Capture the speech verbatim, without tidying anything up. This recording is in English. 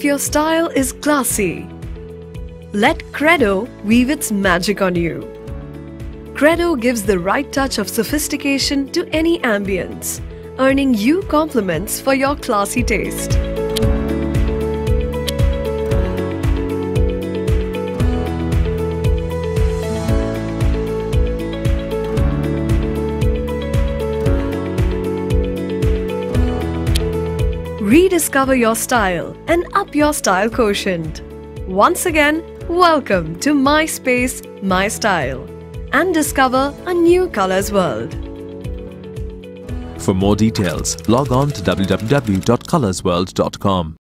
if your style is classy? Let Kredo weave its magic on you. Kredo gives the right touch of sophistication to any ambience, earning you compliments for your classy taste. Rediscover your style and up your style quotient. Once again, welcome to My Space, My Style, and discover a new colors world. For more details, log on to w w w dot kolors world dot com.